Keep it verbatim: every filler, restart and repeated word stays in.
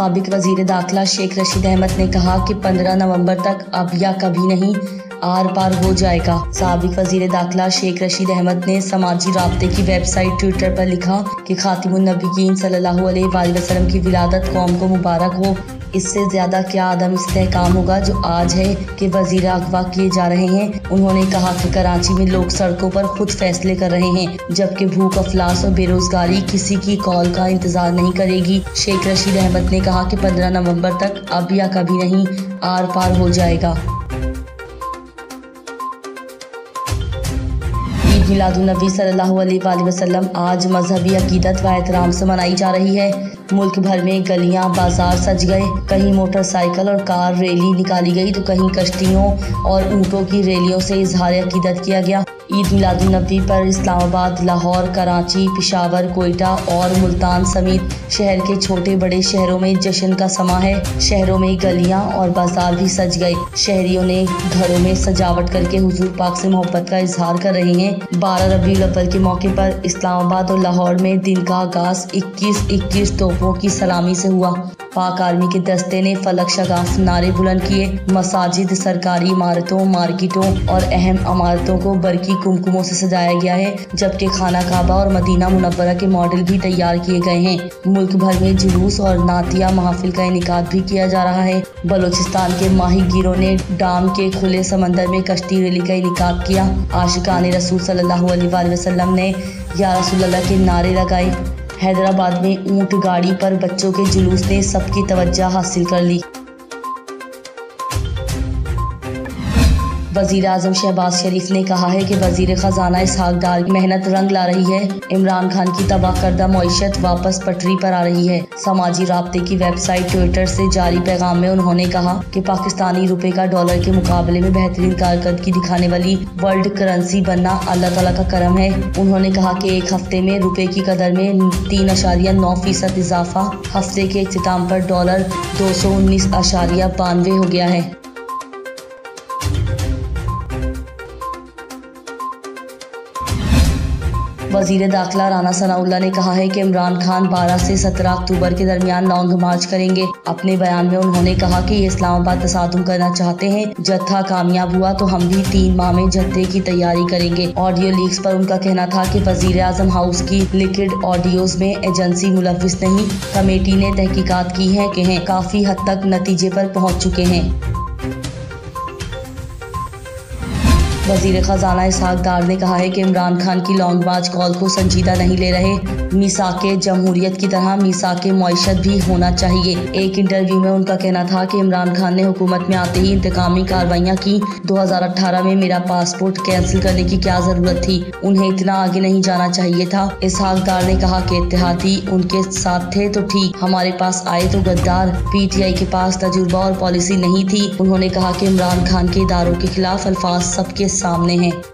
साबिक वजीर दाखिला शेख रशीद अहमद ने कहा कि पंद्रह नवंबर तक अब या कभी नहीं आर पार हो जाएगा। साबिक वजीर दाखिला शेख रशीद अहमद ने समाजी राब्ते की वेबसाइट ट्विटर पर लिखा कि खातिमुन नबीयीन सल्लल्लाहु अलैहि वसल्लम की विलादत कौम को मुबारक हो। इससे ज्यादा क्या आदम इस्तेहकाम होगा जो आज है कि वजीर अगवा किए जा रहे हैं। उन्होंने कहा कि कराची में लोग सड़कों पर खुद फैसले कर रहे हैं, जबकि भूख, अफलास और बेरोजगारी किसी की कॉल का इंतजार नहीं करेगी। शेख रशीद अहमद ने कहा कि पंद्रह नवंबर तक अब या कभी नहीं आर पार हो जाएगा। ईद मिलादुन्नबी सल्लल्लाहु अलैहि वसल्लम आज मजहबी अकीदत व एहतराम से मनाई जा रही है। मुल्क भर में गलियां, बाजार सज गए। कहीं मोटरसाइकिल और कार रैली निकाली गई तो कहीं कश्तियों और ऊँटों की रैलियों से इजहार अकीदत किया गया। ईद मिलादुन्नबी पर इस्लामाबाद, लाहौर, कराची, पेशावर, कोयटा और मुल्तान समेत शहर के छोटे बड़े शहरों में जश्न का समा है। शहरों में गलियां और बाजार भी सज गए। शहरियों ने घरों में सजावट करके हुजूर पाक से मोहब्बत का इजहार कर रहे हैं। बारह रबीउल अव्वल के मौके पर इस्लामाबाद और लाहौर में दिन का आगाज इक्कीस इक्कीस तोपों की सलामी से हुआ। पाक आर्मी के दस्ते ने फलक शगाफ नारे बुलंद किए। मसाजिद, सरकारी इमारतों, मार्केटों और अहम इमारतों को बरकी कुमकुमों से सजाया गया है, जबकि खाना काबा और मदीना मुनव्वरा के मॉडल भी तैयार किए गए हैं। मुल्क भर में जुलूस और नातिया महफिल का इनेकाद भी किया जा रहा है। बलोचिस्तान के माहीगीरों ने डाम के खुले समंदर में कश्ती रैली का इनेकाद किया। आशिकाने रसूल सल्लल्लाहु अलैहि वसल्लम ने या रसूलल्लाह के नारे लगाए। हैदराबाद में ऊंट गाड़ी पर बच्चों के जुलूस ने सबकी तवज्जो हासिल कर ली। वजीर आजम शहबाज शरीफ ने कहा है कि वजीर खजाना इसहाक डार की मेहनत रंग ला रही है। इमरान खान की तबाह करदा मईशत वापस पटरी पर आ रही है। समाजी राब्ते की वेबसाइट ट्विटर से जारी पैगाम में उन्होंने कहा कि पाकिस्तानी रुपए का डॉलर के मुकाबले में बेहतरीन कारकर्दगी दिखाने वाली वर्ल्ड करेंसी बनना अल्लाह ताला का करम है। उन्होंने कहा कि एक हफ्ते में रुपए की कदर में तीन अशारिया नौ फीसद इजाफा। हफ्ते के इख्तिताम पर डॉलर दो सौ उन्नीस अशारिया बानवे हो गया है। वजीर दाखिला राना सनाउल्लाह ने कहा है कि इमरान खान बारह से सत्रह अक्टूबर के दरमियान लॉन्ग मार्च करेंगे। अपने बयान में उन्होंने कहा कि ये इस्लामाबाद तसादुम करना चाहते हैं। जत्था कामयाब हुआ तो हम भी तीन माह में जत्थे की तैयारी करेंगे। ऑडियो लीक्स पर उनका कहना था कि वजीर आजम हाउस की लिक्विड ऑडियोज में एजेंसी मुलविस नहीं। कमेटी ने तहकीकात की है कि हैं काफी हद तक नतीजे पर पहुँच चुके हैं। वजीर खजाना इसहाक डार ने कहा है कि इमरान खान की लॉन्ग मार्च कॉल को संजीदा नहीं ले रहे। मीसाके जमहूरियत की तरह मीसाके मईशत भी होना चाहिए। एक इंटरव्यू में उनका कहना था कि इमरान खान ने हुकूमत में आते ही इंतकामी कार्रवाइयाँ की। दो हजार अठारह में मेरा पासपोर्ट कैंसिल करने की क्या जरूरत थी? उन्हें इतना आगे नहीं जाना चाहिए था। इसहाक डार ने कहा कि इत्तेहादी उनके साथ थे तो ठीक, हमारे पास आए तो गद्दार। पीटीआई के पास तजुर्बा और पॉलिसी नहीं थी। उन्होंने कहा कि इमरान खान के इदारों के खिलाफ अल्फाज सबके सामने हैं।